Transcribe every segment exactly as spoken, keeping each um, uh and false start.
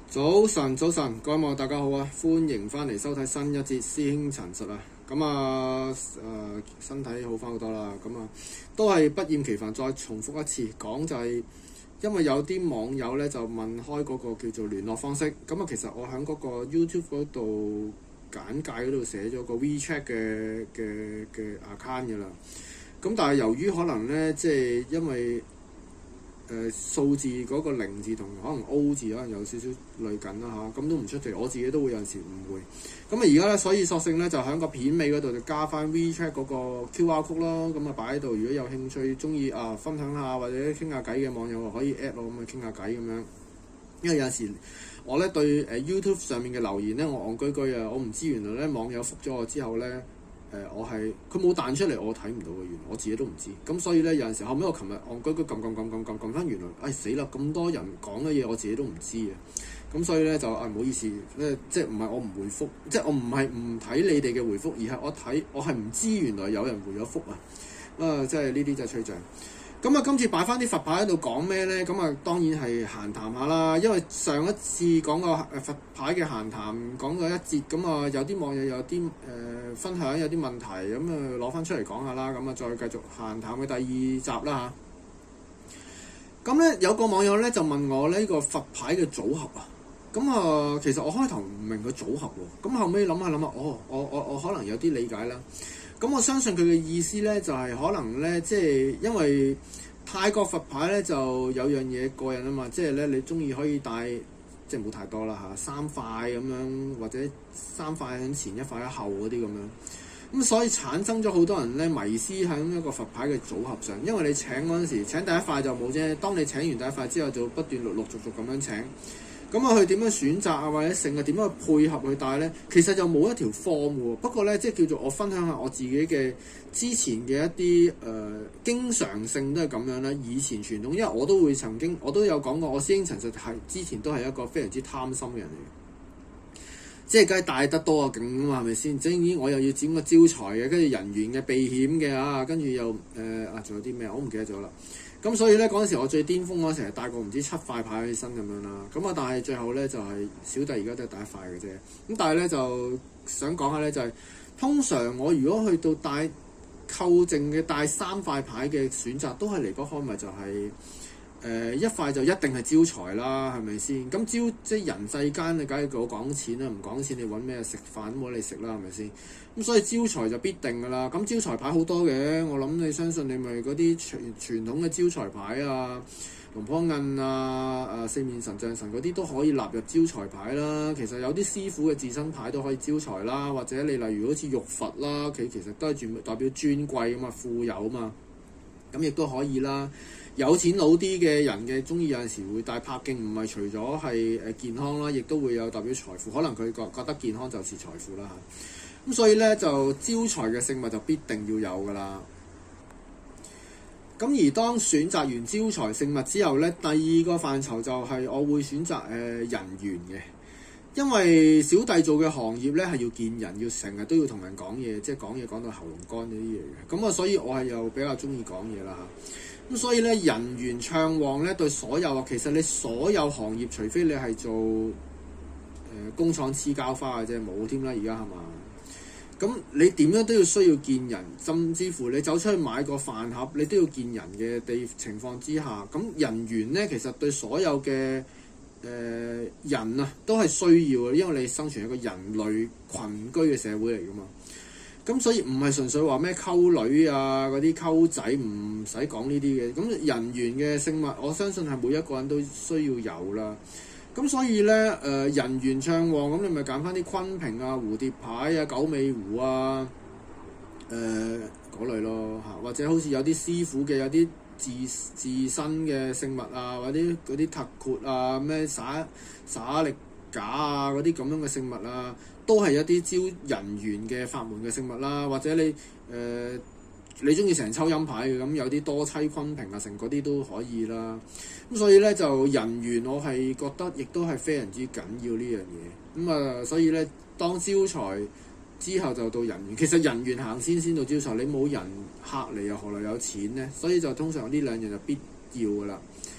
早晨，早晨，各位網友大家好啊！歡迎翻嚟收睇新一節師兄陳述啊！咁啊，誒、呃、身體好翻好多啦，咁啊都係不厭其煩，再重複一次講就係，因為有啲網友咧就問開嗰個叫做聯絡方式，咁啊其實我喺嗰個 YouTube 嗰度簡介嗰度寫咗個 WeChat 嘅嘅嘅 account 㗎啦，咁但係由於可能咧即係因為誒、呃、數字嗰個零字同可能 O 字可能有少少類近啦嚇，咁都唔出奇，我自己都會有陣時誤會。咁啊而家咧，所以索性咧就喺個片尾嗰度就加翻 WeChat 嗰個 Q R code 咯，咁啊擺喺度。如果有興趣中意啊分享下或者傾下偈嘅網友可以 at 我，咁啊傾下偈咁樣。因為有陣時我咧對誒 YouTube 上面嘅留言咧，我戇居居啊，我唔知原來咧網友覆咗我之後咧。誒、呃、我係佢冇彈出嚟，我睇唔到嘅，原來我自己都唔知。咁所以咧有陣時後尾我琴日戇居居撳撳撳撳撳撳翻，原來誒死啦！咁多人講嘅嘢我自己都唔知嘅。咁所以咧就啊唔好意思，咧即係唔係我唔回覆，即係我唔係唔睇你哋嘅回覆，而係我睇我係唔知原來有人回咗覆啊！啊即係呢啲就係吹脹。咁啊，今次擺翻啲佛牌喺度講咩咧？咁啊，當然係閒談下啦。因為上一次講個誒佛牌嘅閒談講過一節，咁啊有啲網友有啲誒、呃、分享有啲問題，咁啊攞翻出嚟講下啦。咁啊再繼續閒談嘅第二集啦嚇。咁咧有個網友咧就問我呢個佛牌嘅組合啊。咁啊，其實我開頭唔明個組合喎。咁後尾諗下諗下，哦，我我我可能有啲理解啦。咁我相信佢嘅意思咧，就係、是、可能咧，即係因為泰國佛牌咧就有樣嘢過癮啊嘛，即係咧你中意可以帶，即係冇太多啦嚇，三塊咁樣，或者三塊喺前一塊喺後嗰啲咁樣。咁所以產生咗好多人咧迷思喺一個佛牌嘅組合上，因為你請嗰陣時請第一塊就冇啫，當你請完第一塊之後，就不斷陸陸續續咁樣請。咁啊，佢點樣選擇啊，或者成日點樣去配合去帶咧？其實就冇一條 form 喎。不過咧，即係叫做我分享下我自己嘅之前嘅一啲誒、呃、經常性都係咁樣啦。以前傳統，因為我都會曾經我都有講過，我師兄陳述係之前都係一個非常之貪心嘅人嚟嘅，即係梗係帶得多啊勁啊嘛，係咪先？整然我又要剪個招財嘅，跟住人緣嘅避險嘅啊，跟住又誒、呃、啊，仲有啲咩？我唔記得咗啦。咁所以咧嗰陣時我最巔峰嗰時係帶過唔知七塊牌起身咁樣啦，咁啊但係最後咧就係、是、小弟而家都係帶一塊嘅啫。咁但係咧就想講下咧就係、是、通常我如果去到帶扣剩嘅帶三塊牌嘅選擇都係離不開咪就係、是、誒、呃、一塊就一定係招財啦，係咪先？咁招即係人世間你梗係我講錢啦，唔講錢你揾咩食飯都冇你食啦，係咪先？咁所以招財就必定噶啦。咁招財牌好多嘅，我諗你相信你咪嗰啲傳傳統嘅招財牌啊、龍坡印啊、誒四面神像神嗰啲都可以納入招財牌啦。其實有啲師傅嘅自身牌都可以招財啦，或者你例如好似玉佛啦，佢其實都係代表尊貴啊嘛、富有啊嘛，咁亦都可以啦。有錢佬啲嘅人嘅中意有陣時會帶柏鏡，唔係除咗係誒健康啦，亦都會有代表財富。可能佢覺覺得健康就是財富啦嚇。咁所以咧就招財嘅聖物就必定要有噶啦。咁而當選擇完招財聖物之後咧，第二個範疇就係我會選擇誒、呃、人緣嘅，因為小弟做嘅行業咧係要見人，要成日都要同人講嘢，即係講嘢講到喉嚨乾呢啲嘢嘅。咁啊，所以我係又比較中意講嘢啦嚇。咁所以咧人緣暢旺咧對所有啊，其實你所有行業，除非你係做誒、呃、工廠黐膠花嘅啫，冇添啦，而家係嘛？咁你點樣都要需要見人，甚至乎你走出去買個飯盒，你都要見人嘅地情況之下，咁人緣咧其實對所有嘅誒、呃、人啊都係需要嘅，因為你生存一個人類群居嘅社會嚟噶嘛。咁所以唔係純粹話咩溝女啊嗰啲溝仔唔使講呢啲嘅，咁人緣嘅聖物，我相信係每一個人都需要有啦。咁所以咧，誒、呃、人緣暢旺，咁你咪揀翻啲昆平啊、蝴蝶牌啊、九尾狐啊，誒、呃、嗰類咯嚇，或者好似有啲師傅嘅有啲自自身嘅聖物啊，或者嗰啲特括啊、咩耍耍力架啊嗰啲咁樣嘅聖物啊，都係一啲招人緣嘅法門嘅聖物啦，或者你誒。呃你中意成抽音牌嘅，咁有啲多妻昆平啊，成嗰啲都可以啦。咁所以咧就人緣，我係覺得亦都係非常之緊要呢樣嘢。咁啊，所以咧當招財之後就到人緣。其實人緣行先先到招財，你冇人客嚟又何來有錢咧？所以就通常呢兩樣就必要噶啦。咁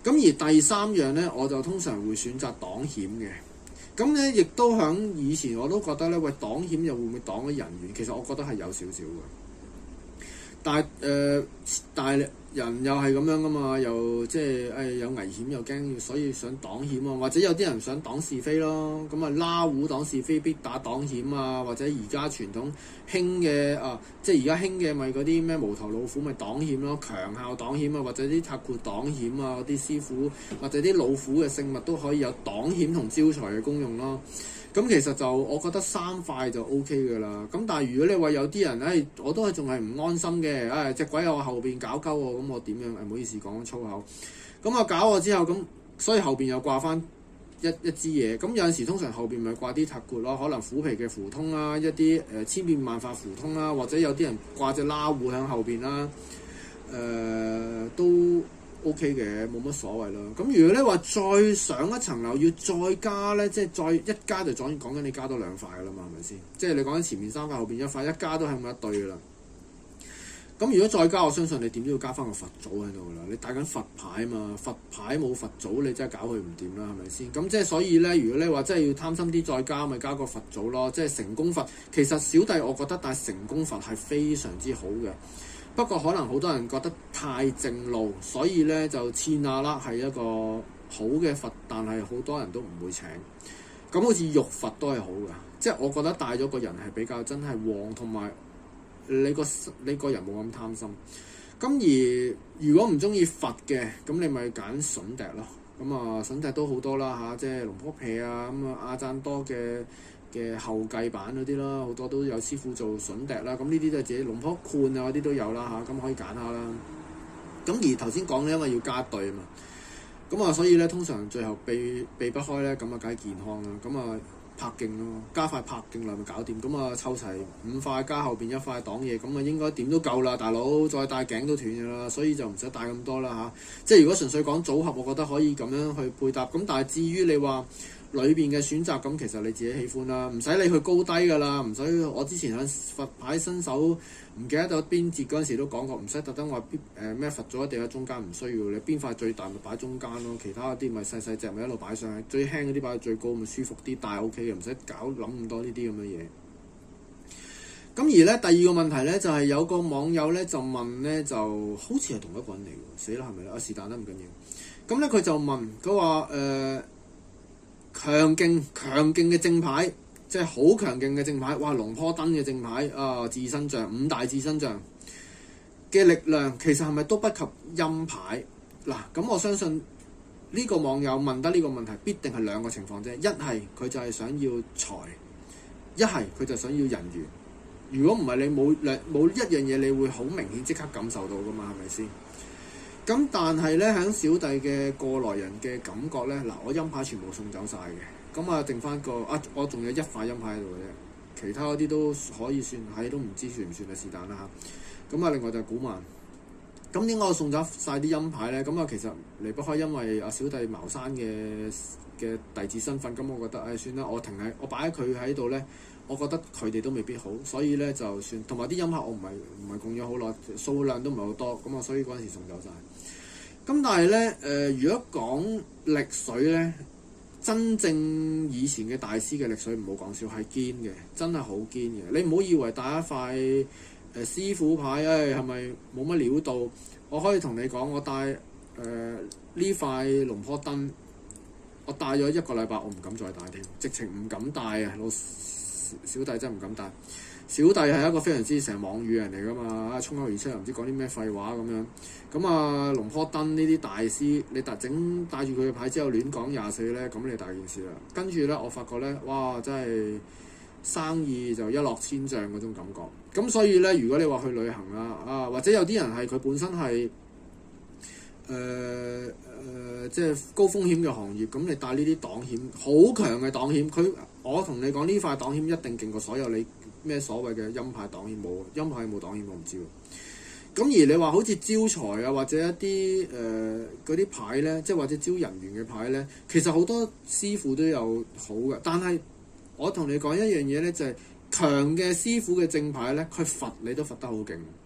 咁而第三樣咧，我就通常會選擇擋險嘅。咁咧，亦都響以前我都覺得咧，喂，擋險又會唔會擋咗人緣？其實我覺得係有少少嘅。但係誒、呃，但係人又係咁樣噶嘛，又即係誒有危險又驚，所以想擋險啊。或者有啲人想擋是非咯，咁啊拉胡擋是非，必打擋險啊。或者而家傳統興嘅啊，即係而家興嘅咪嗰啲咩無頭老虎咪擋險咯，強效擋險啊，或者啲塔庫擋險啊，嗰啲師傅或者啲老虎嘅聖物都可以有擋險同招財嘅功用咯。咁其實就我覺得三塊就 O K 嘅啦。咁但係如果你話有啲人，誒、哎、我都係仲係唔安心嘅，誒、哎、隻鬼喺我後邊搞鳩我，咁我點樣？誒、哎、唔好意思講粗口。咁啊搞我之後，咁所以後邊又掛翻一一支嘢。咁有陣時通常後邊咪掛啲塔括咯，可能虎皮嘅符通啦，一啲誒、呃、千變萬化符通啦，或者有啲人掛隻拉胡喺後邊啦，誒、呃、都 O K 嘅，冇乜所謂啦。咁如果咧話再上一層樓要再加咧，即係再一加就講講緊你加多兩塊噶啦嘛，係咪先？即係你講緊前面三塊，後邊一塊，一加都係咁一對噶啦。咁如果再加，我相信你點都要加翻個佛祖喺度啦。你帶緊佛牌嘛，佛牌冇佛祖，你真係搞佢唔掂啦，係咪先？咁即係所以咧，如果你話真係要貪心啲再加，咪加個佛祖咯。即係成功佛，其實小弟我覺得帶成功佛係非常之好嘅。不過可能好多人覺得太正路，所以咧就千亞啦係一個好嘅佛，但係好多人都唔會請。咁好似玉佛都係好嘅，即係我覺得帶咗個人係比較真係旺，同埋你個你個人冇咁貪心。咁而如果唔中意佛嘅，咁你咪揀筍笛咯。咁啊筍笛都好多啦嚇、啊，即係龍坡皮啊，咁啊阿贊多嘅嘅後繼版嗰啲啦，好多都有師傅做筍笛啦。咁呢啲都係自己龍坡冠啊嗰啲都有啦嚇，咁、啊、可以揀下啦。咁而頭先講咧，因為要加對啊嘛，咁啊所以咧通常最後避避不開咧，咁啊梗係健康啦。咁啊拍勁咯，加塊拍勁嚟咪搞掂。咁啊湊齊五塊加後邊一塊擋嘢，咁啊應該點都夠啦，大佬再戴頸都斷㗎啦，所以就唔使戴咁多啦嚇、啊。即係如果純粹講組合，我覺得可以咁樣去配搭。咁但係至於你話裏邊嘅選擇，咁其實你自己喜歡啦，唔使理佢高低㗎啦，唔使我之前喺佛牌新手唔記得咗邊節嗰陣時都講過，唔使特登話誒咩佛咗一定喺中間，唔需要你邊塊最大咪擺中間咯，其他嗰啲咪細細隻咪一路擺上去，最輕嗰啲擺到最高咪舒服啲，戴 O K 嘅，唔使搞諗咁多呢啲咁嘅嘢。咁而咧第二個問題咧就係、是、有個網友咧就問咧，就好似係同一個人嚟喎，死啦係咪咧？啊是但啦唔緊要。咁咧佢就問佢話誒強勁強勁嘅正牌。即係好強勁嘅正牌，哇！龍坡燈嘅正牌啊，自身像五大自身像嘅力量，其實係咪都不及陰牌？嗱，咁我相信呢個網友問得呢個問題，必定係兩個情況啫。一係佢就係想要財，一係佢就想要人緣。如果唔係，你冇兩冇一樣嘢，你會好明顯即刻感受到噶嘛？係咪先？咁但係咧，喺小弟嘅過來人嘅感覺咧，嗱，我陰牌全部送走晒嘅。咁啊，剩翻個啊，我仲有一塊陰牌喺度嘅啫，其他嗰啲都可以算係，都唔知算唔算係是但啦嚇。咁啊，另外就係古曼。咁點解我送走晒啲陰牌咧？咁啊，其實離不開因為阿小弟茅山嘅嘅弟子身份，咁我覺得誒、哎、算啦，我停喺我擺喺佢喺度咧，我覺得佢哋都未必好，所以咧就算。同埋啲陰牌我唔係唔係供咗好耐，數量都唔係好多，咁啊，所以嗰陣時送走晒。咁但係咧誒，如果講力水咧。真正以前嘅大師嘅力水唔好講笑，係堅嘅，真係好堅嘅。你唔好以為帶一塊誒、呃、師傅牌，誒係咪冇乜料到？我可以同你講，我帶誒呢塊龍坡燈，我帶咗一個禮拜，我唔敢再帶添，直情唔敢帶啊！老小弟真係唔敢帶。小弟係一個非常之成日妄語人嚟㗎嘛，啊衝口而出又唔知講啲咩廢話咁樣。咁啊龍坡燈呢啲大師，你特整帶住佢嘅牌之後亂講廿四咧，咁你大件事啦。跟住咧，我發覺咧，哇！真係生意就一落千丈嗰種感覺。咁所以咧，如果你話去旅行啊，啊或者有啲人係佢本身係誒誒即係高風險嘅行業，咁你帶呢啲擋險，好強嘅擋險，佢我同你講呢塊擋險一定勁過所有你。咩所謂嘅陰牌擋險冇？陰牌冇擋險我唔知喎。咁而你話好似招財啊，或者一啲誒嗰啲牌咧，即係或者招人緣嘅牌咧，其實好多師傅都有好嘅。但係我同你講一樣嘢咧，就係、是、強嘅師傅嘅正牌咧，佢罰你都罰得好勁。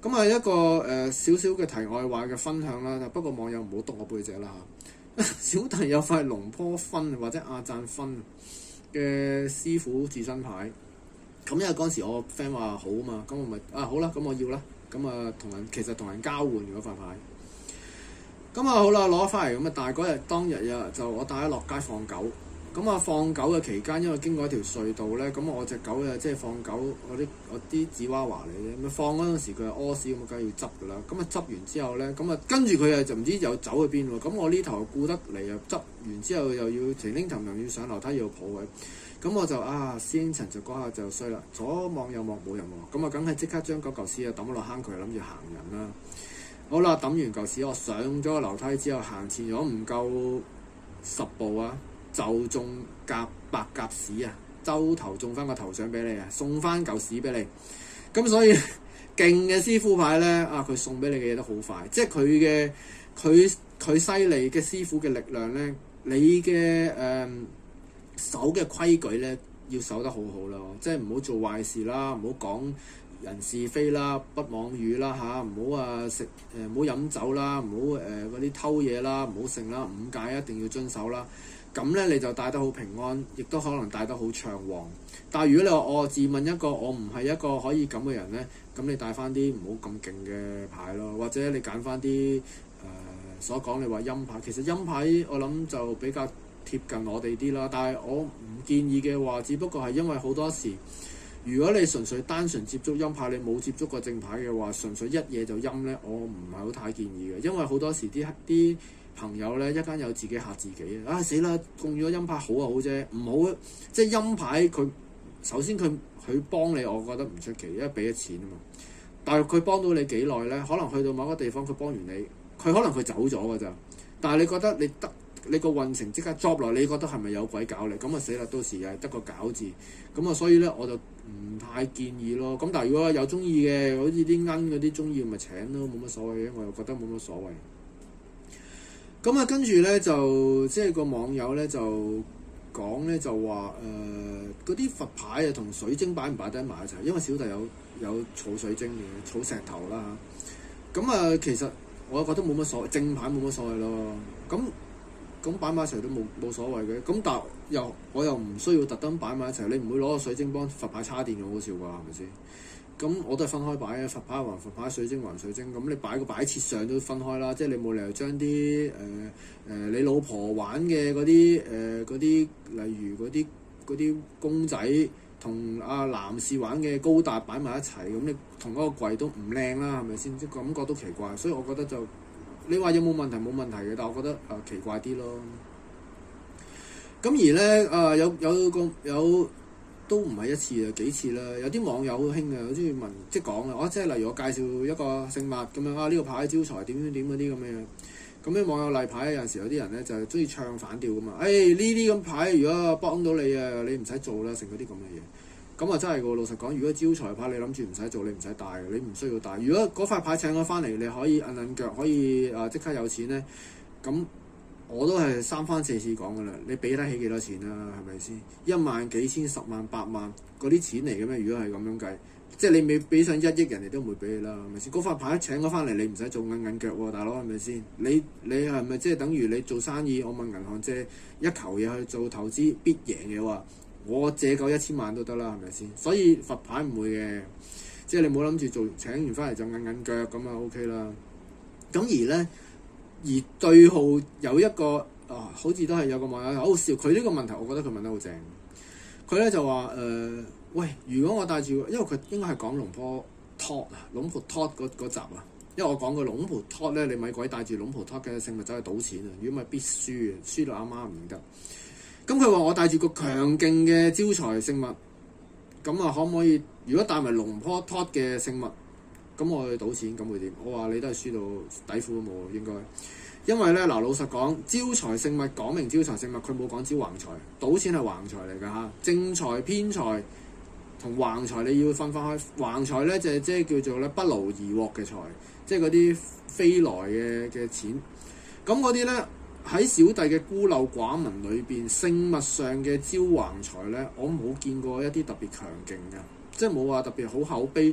咁啊一個誒少少嘅題外話嘅分享啦，不過網友唔好督我背脊啦嚇。小弟有塊龍坡分或者亞贊分嘅師傅自身牌，咁因為嗰陣時我 friend 話好啊嘛，咁我咪啊好啦，咁我要啦，咁啊同人其實同人交換嗰塊牌。咁啊好啦，攞翻嚟咁啊，但係嗰日當日啊，就我帶咗落街放狗。咁啊放狗嘅期間，因為經過一條隧道咧，咁我隻狗啊即係放狗，我啲我啲紙娃娃嚟嘅，咁放嗰陣時佢係屙屎，咁啊梗係要執噶啦。咁啊執完之後咧，咁啊跟住佢啊就唔知又走去邊喎。咁我呢頭顧得嚟啊，執完之後又要停拎騰騰要上樓梯要抱佢。咁我就啊師兄陳就嗰下就衰啦，左望右望冇人喎。咁啊梗係即刻將嗰嚿屎啊抌落坑渠，諗住行人啦。好啦，抌完嚿屎，我上咗個樓梯之後，行前咗唔夠十步啊，就中夾白鴿屎啊，周頭中翻個頭獎俾你啊，送翻嚿屎俾你。咁所以勁嘅師傅牌咧，啊佢送俾你嘅嘢都好快，即係佢嘅佢佢犀利嘅師傅嘅力量咧，你嘅誒、呃、守嘅規矩咧要守得好好咯，即係唔好做壞事啦，唔好講人是非啦，不妄語啦嚇，唔好啊食誒唔好飲酒啦，唔好誒嗰啲偷嘢啦，唔好食啦，五戒一定要遵守啦。咁咧你就帶得好平安，亦都可能帶得好暢旺。但係如果你話我自問一個我唔係一個可以咁嘅人咧，咁你帶翻啲唔好咁勁嘅牌咯，或者你揀翻啲誒所講你話陰牌，其實陰牌我諗就比較貼近我哋啲啦。但係我唔建議嘅話，只不過係因為好多時。如果你純粹單純接觸陰牌，你冇接觸過正牌嘅話，純粹一嘢就陰咧，我唔係好太建議嘅，因為好多時啲啲朋友咧一間有自己嚇自己啊！啊死啦，中咗陰牌好啊好啫，唔好即係陰牌佢首先佢佢幫你，我覺得唔出奇，因為俾咗錢啊嘛。但係佢幫到你幾耐咧？可能去到某個地方佢幫完你，佢可能佢走咗㗎咋。但係你覺得你得你個運程即刻 drop 落，你覺得係咪有鬼搞你？咁啊死啦！到時又係得個搞字，咁啊所以咧我就唔太建議咯。咁但係如果有中意嘅，好似啲奀嗰啲中意，咪請咯，冇乜所謂嘅。我又覺得冇乜所謂。咁啊，跟住咧就即係個網友咧就講咧就話誒嗰啲佛牌啊同水晶擺唔擺得埋一齊？因為小弟有有儲水晶嘅，儲石頭啦嚇。咁啊，其實我覺得冇乜所謂，正牌冇乜所謂咯。咁咁擺埋一齊都冇冇所謂嘅。咁但係又我又唔需要特登擺埋一齊。你唔會攞個水晶幫佛牌叉電嘅，好笑啩，係咪先？咁我都係分開擺嘅，佛牌還佛牌，水晶還水晶。咁你擺個擺設上都分開啦，即係你冇理由將啲誒誒你老婆玩嘅嗰啲誒嗰啲，例如嗰啲嗰啲公仔同阿男士玩嘅高達擺埋一齊，咁你同嗰個櫃都唔靚啦，係咪先？即感覺都奇怪，所以我覺得就你話有冇問題冇問題嘅，但係我覺得誒、呃、奇怪啲咯。咁而咧誒、呃、有有個有。都唔係一次啊，幾次啦。有啲網友好興啊，好中意問，即係講啊。我即係例如我介紹一個聖物咁樣啊，呢、這個牌招財點點點嗰啲咁嘅。咁啲網友例牌有陣時有啲人咧就係中意唱反調噶嘛。誒呢啲咁牌如果幫到你啊，你唔使做啦，成嗰啲咁嘅嘢。咁啊真係個老實講，如果招財牌你諗住唔使做，你唔使帶嘅，你唔需要帶。如果嗰塊牌請咗翻嚟，你可以摁摁腳，可以啊即刻有錢咧，咁。我都係三番四次講噶啦，你俾得起幾多錢啊？係咪先？一萬幾千、十萬、八萬嗰啲錢嚟嘅咩？如果係咁樣計，即係你未俾上一億，人哋都唔會俾你啦，係咪先？嗰塊牌請咗翻嚟，你唔使做硬硬腳喎，大佬係咪先？你你係咪即係等於你做生意？我問銀行借一球嘢去做投資必贏嘅話，我借夠一千萬都得啦，係咪先？所以佛牌唔會嘅，即係你冇諗住做請完翻嚟就硬硬腳咁啊 OK 啦。咁而咧。而對號有一個啊，好似都係有個網友好笑，佢呢個問題，我覺得佢問得好正。佢咧就話誒、呃，喂，如果我帶住，因為佢應該係講龍婆 talk 啊，龍婆 talk 嗰集啊，因為我講過龍婆 talk 咧，你咪鬼帶住龍婆 talk 嘅聖物走去賭錢啊，如果咪必輸啊，輸到阿媽唔認得。咁佢話我帶住個強勁嘅招財聖物，咁啊可唔可以？如果帶埋龍婆 talk 嘅聖物？咁我去賭錢，咁會點？我話你都係輸到底褲都冇，應該。因為咧，嗱老實講，招財聖物講明招財聖物，佢冇講招橫財，賭錢係橫財嚟㗎嚇。正財偏財同橫財你要分翻開。橫財咧就係即係叫做咧不勞而獲嘅財，即係嗰啲飛來嘅嘅錢。咁嗰啲咧喺小弟嘅孤陋寡聞裏邊，聖物上嘅招橫財咧，我冇見過一啲特別強勁嘅，即係冇話特別好口碑。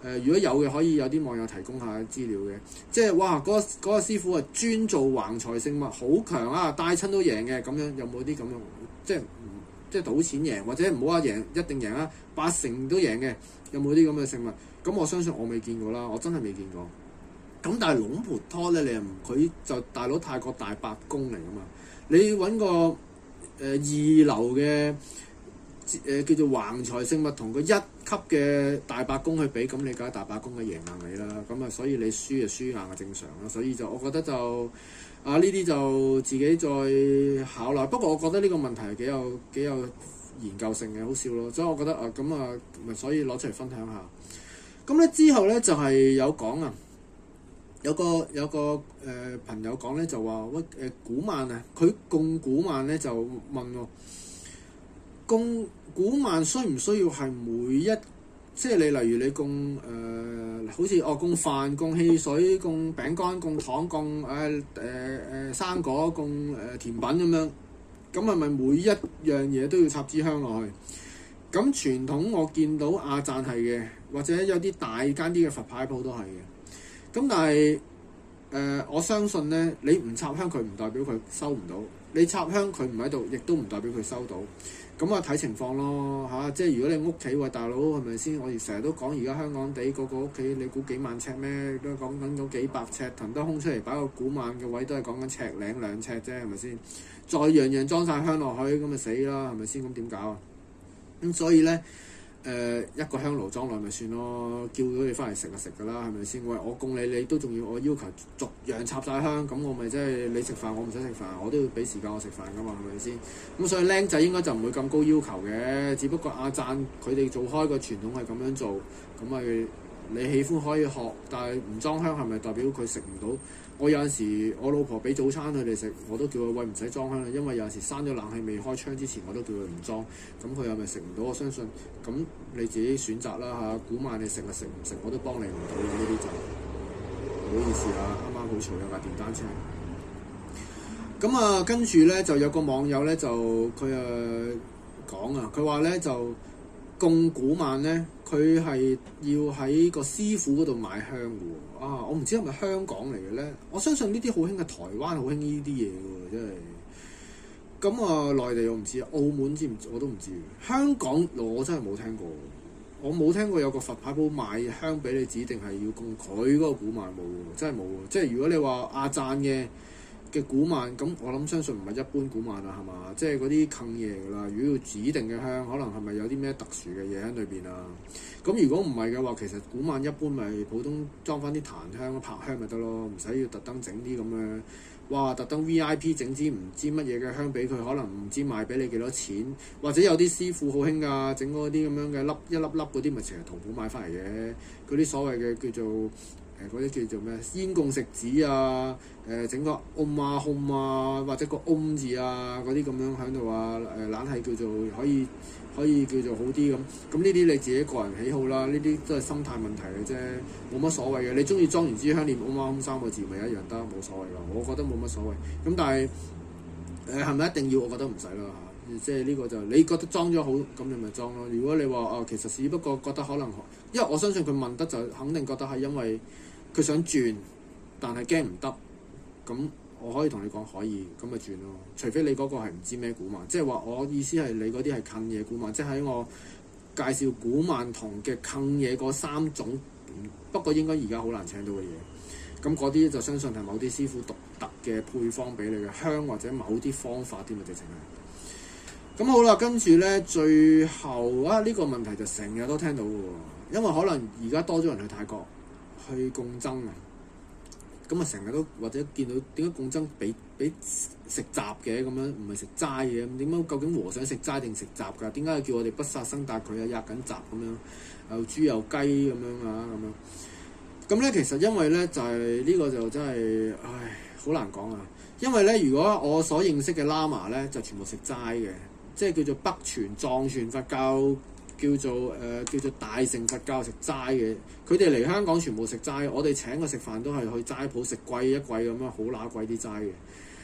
呃，如果有嘅可以有啲網友提供下資料嘅，即係哇嗰、嗰個嗰、嗰個師傅啊專做橫財聖物，好強啊，帶親都贏嘅咁樣，有冇啲咁樣即係即係賭錢贏，或者唔好話贏一定贏啊，八成都贏嘅，有冇啲咁嘅聖物？咁我相信我未見過啦，我真係未見過。咁但係龍婆拖咧，你又唔佢就大佬泰國大伯公嚟噶嘛？你揾個誒、呃、二流嘅誒、呃、叫做橫財聖物同個一級嘅大伯公去比，咁你梗係大伯公嘅贏硬你啦。咁啊，所以你輸就輸硬係正常啦。所以就我覺得就啊呢啲就自己再考慮。不過我覺得呢個問題係幾有幾有研究性嘅，好笑咯。所以我覺得啊咁啊，咪所以攞出嚟分享下。咁咧之後咧就係、是、有講啊。有個有個誒、呃、朋友講咧就話喂誒古曼啊，佢供古曼咧就問喎，供古曼需唔需要係每一即係你例如你供誒、呃、好似哦供飯、供汽水、供餅乾、供糖、供誒誒誒生果、供誒、呃、甜品咁樣，咁係咪每一樣嘢都要插支香落去？咁傳統我見到亞贊係嘅，或者有啲大間啲嘅佛牌鋪都係嘅。咁但係誒、呃，我相信咧，你唔插香佢唔代表佢收唔到，你插香佢唔喺度，亦都唔代表佢收到。咁啊睇情況咯嚇、啊，即係如果你屋企喂大佬係咪先？我哋成日都講而家香港地個個屋企，你估幾萬尺咩？都講緊嗰幾百尺，騰得空出嚟擺個古曼嘅位都係講緊尺零兩尺啫，係咪先？再樣樣裝晒香落去，咁咪死啦，係咪先？咁點搞啊？咁所以咧。誒、呃、一個香爐裝落咪算咯，叫咗你翻嚟食就食㗎啦，係咪先？喂，我供你，你都仲要我要求逐樣插晒香，咁我咪即係你食飯，我唔使食飯，我都要俾時間我食飯㗎嘛，係咪先？咁所以僆仔應該就唔會咁高要求嘅，只不過亞贊佢哋做開個傳統係咁樣做，咁咪你喜歡可以學，但係唔裝香係咪代表佢食唔到？我有陣時我老婆俾早餐佢哋食，我都叫佢喂唔使裝香啦，因為有陣時閂咗冷氣未開窗之前，我都叫佢唔裝，咁佢又咪食唔到？我相信咁你自己選擇啦嚇。古曼你食就食，唔食我都幫你唔到，呢啲就唔好意思啊。啱啱好嘈有架電單車。咁啊，跟住咧就有個網友咧就佢誒講啊，佢話咧就供古曼咧，佢係要喺個師傅嗰度買香嘅喎。啊，我唔知係咪香港嚟嘅咧？我相信呢啲好興嘅，台灣好興呢啲嘢嘅喎，真係。咁啊，內地我唔知，澳門知唔知我都唔知。香港我真係冇聽過，我冇聽過有個佛牌鋪賣香俾你，指定係要供佢嗰個古曼，冇喎，真係冇喎。即係如果你話亞贊嘅嘅古曼，咁我諗相信唔係一般古曼啦，係嘛？即係嗰啲近嘢㗎啦。如果要指定嘅香，可能係咪有啲咩特殊嘅嘢喺裏邊啊？咁如果唔係嘅話，其實古曼一般咪普通裝翻啲檀香、柏香咪得咯，唔使要特登整啲咁嘅，哇！特登 V I P 整支唔知乜嘢嘅香俾佢，可能唔知賣俾你幾多錢，或者有啲師傅好興㗎，整嗰啲咁樣嘅粒一粒粒嗰啲，咪成日淘寶買翻嚟嘅，嗰啲所謂嘅叫做。誒嗰啲叫做咩煙供食紙啊，誒、呃、整個 Om 啊 Hum 啊，或者個 Om 字啊，嗰啲咁樣喺度啊，誒懶係叫做可以可以叫做好啲咁。咁呢啲你自己個人喜好啦，呢啲都係心態問題嘅啫，冇乜所謂嘅。你中意裝完支香念 Om 啊 Hum 三個字咪一樣得，冇所謂㗎。我覺得冇乜所謂。咁但係誒係咪一定要？我覺得唔使啦嚇。即係呢個就你覺得裝咗好，咁你咪裝咯。如果你話哦，其實只不過覺得可能，因為我相信佢問得就肯定覺得係因為。佢想轉，但係驚唔得，咁我可以同你講可以，咁咪轉咯。除非你嗰個係唔知咩古曼，即係話我意思係你嗰啲係近嘢古曼，即係喺我介紹古曼同嘅近嘢嗰三種，不過應該而家好難請到嘅嘢。咁嗰啲就相信係某啲師傅獨特嘅配方俾你嘅香，或者某啲方法啲咪直情係。咁好啦，跟住咧最後啊呢、呢個問題就成日都聽到嘅喎，因為可能而家多咗人去泰國。去供僧啊，咁啊成日都或者見到點解供僧俾俾食雜嘅咁樣，唔係食齋嘅咁，點解究竟和尚食齋定食雜㗎？點解叫我哋不殺生但佢啊壓緊雜咁樣，又豬又雞咁樣啊咁樣？咁咧其實因為咧就係、是、呢、這個就真係唉好難講啊！因為咧如果我所認識嘅喇嘛咧就全部食齋嘅，即係叫做北傳藏傳佛教。叫做誒、呃、叫做大乘佛教食齋嘅，佢哋嚟香港全部食齋，我哋請佢食飯都係去齋鋪食貴一貴咁樣，好乸貴啲齋嘅。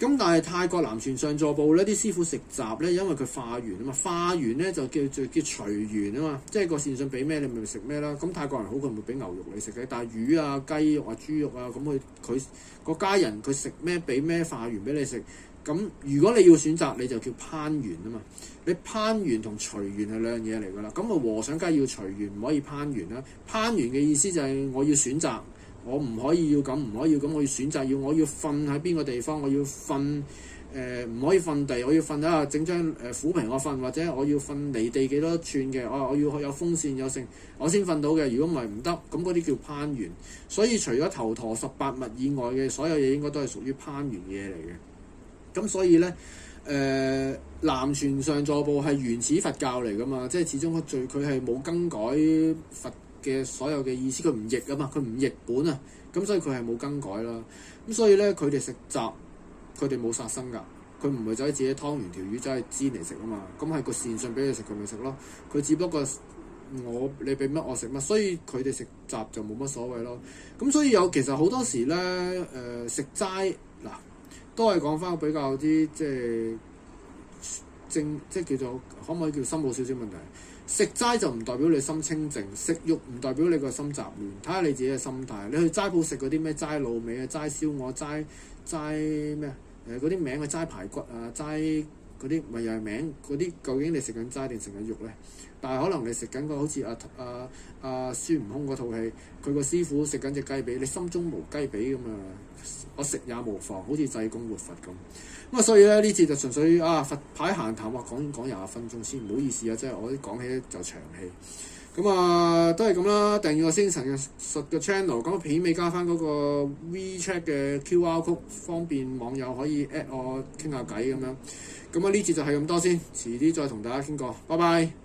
咁但係泰國南傳上座部咧，啲師傅食雜咧，因為佢化緣啊嘛，化緣咧就叫做叫隨緣啊嘛，即係個善信俾咩你咪食咩啦。咁泰國人好，佢唔會俾牛肉你食嘅，但係魚啊、雞肉啊、豬肉啊，咁佢佢個家人佢食咩俾咩化緣俾你食。咁如果你要選擇，你就叫攀緣啊嘛。你攀緣同隨緣係兩樣嘢嚟㗎啦。咁啊和尚梗係要隨緣，唔可以攀緣啦。攀緣嘅意思就係我要選擇。我唔可以要咁，唔可以要咁，我要選擇要我要瞓喺邊個地方，我要瞓誒唔可以瞓地，我要瞓啊整張誒虎皮我瞓，或者我要瞓離地幾多寸嘅，我我要有風扇有剩，我先瞓到嘅。如果唔係唔得，咁嗰啲叫攀緣。所以除咗頭陀十八脈以外嘅所有嘢，應該都係屬於攀緣嘢嚟嘅。咁所以咧誒、呃、南傳上座部係原始佛教嚟㗎嘛，即係始終最佢係冇更改佛嘅所有嘅意思，佢唔譯啊嘛，佢唔譯本啊，咁所以佢係冇更改啦。咁所以咧，佢哋食雜，佢哋冇殺生㗎，佢唔係走喺自己劏完條魚走去煎嚟食啊嘛。咁係個善信俾你食，佢咪食咯。佢只不過我你俾乜我食乜，所以佢哋食雜就冇乜所謂咯。咁所以有其實好多時咧，誒、呃、食齋嗱都係講翻比較啲即係正即係叫做可唔可以叫心冇少少問題。食齋就唔代表你心清靜，食肉唔代表你個心雜亂，睇下你自己嘅心態。你去齋鋪食嗰啲咩齋滷味啊、齋燒鵝、齋齋咩啊？誒嗰啲名嘅齋排骨啊、齋嗰啲咪又係名嗰啲，究竟你食緊齋定食緊肉咧？但係可能你食緊個好似阿阿阿孫悟空嗰套戲，佢個師傅食緊隻雞髀，你心中無雞髀咁啊！我食也無妨，好似濟公活佛咁。咁啊，所以咧呢次就純粹啊佛牌閒談，話講講廿分鐘先，唔好意思啊，即係我啲講起就長氣。咁啊，都係咁啦，訂閱我星辰術嘅 channel，咁片尾加翻嗰個 WeChat 嘅 Q R code，方便網友可以 at 我傾下偈咁樣。咁啊，呢次就係咁多先，遲啲再同大家傾過，拜拜。